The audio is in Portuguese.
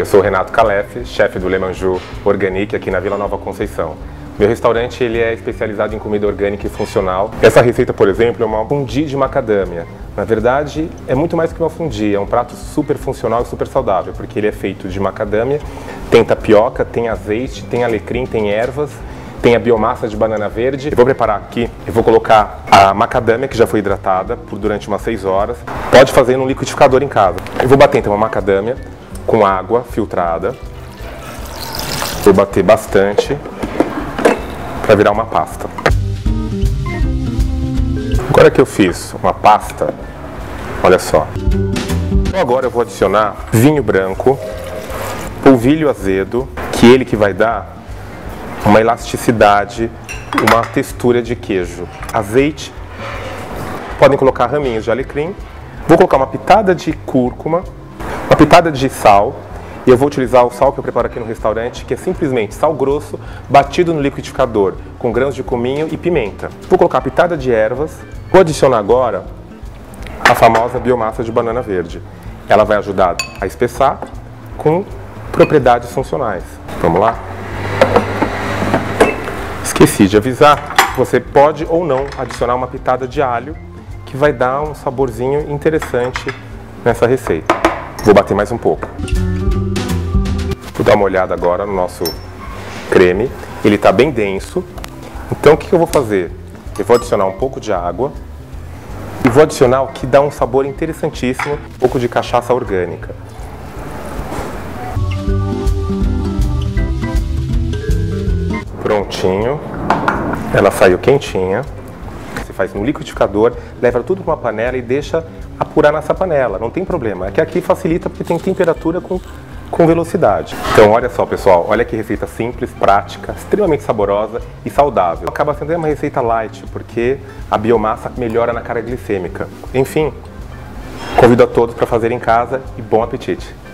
sou o Renato Calef, chefe do Le Manjou Organique aqui na Vila Nova Conceição. Meu restaurante ele é especializado em comida orgânica e funcional. Essa receita, por exemplo, é uma fondue de macadâmia. Na verdade, é muito mais que uma fondue, é um prato super funcional e super saudável, porque ele é feito de macadâmia, tem tapioca, tem azeite, tem alecrim, tem ervas, tem a biomassa de banana verde. Eu vou preparar aqui, eu vou colocar a macadâmia que já foi hidratada durante umas 6 horas. Pode fazer no liquidificador em casa. Eu vou bater então a macadâmia com água filtrada. Vou bater bastante para virar uma pasta. Agora que eu fiz uma pasta, olha só. Então agora eu vou adicionar vinho branco, polvilho azedo, que ele que vai dar uma elasticidade, uma textura de queijo. Azeite, podem colocar raminhos de alecrim. Vou colocar uma pitada de cúrcuma, uma pitada de sal. E eu vou utilizar o sal que eu preparo aqui no restaurante, que é simplesmente sal grosso batido no liquidificador, com grãos de cominho e pimenta. Vou colocar a pitada de ervas. Vou adicionar agora a famosa biomassa de banana verde. Ela vai ajudar a espessar com propriedades funcionais. Vamos lá? Esqueci de avisar, você pode ou não adicionar uma pitada de alho, que vai dar um saborzinho interessante nessa receita. Vou bater mais um pouco. Vou dar uma olhada agora no nosso creme. Ele está bem denso. Então o que eu vou fazer? Eu vou adicionar um pouco de água e vou adicionar o que dá um sabor interessantíssimo, um pouco de cachaça orgânica. Prontinho. Ela saiu quentinha. Você faz no liquidificador, leva tudo para uma panela e deixa apurar nessa panela. Não tem problema. É que aqui facilita porque tem temperatura com velocidade. Então olha só pessoal, olha que receita simples, prática, extremamente saborosa e saudável. Acaba sendo uma receita light, porque a biomassa melhora na carga glicêmica. Enfim, convido a todos para fazer em casa e bom apetite!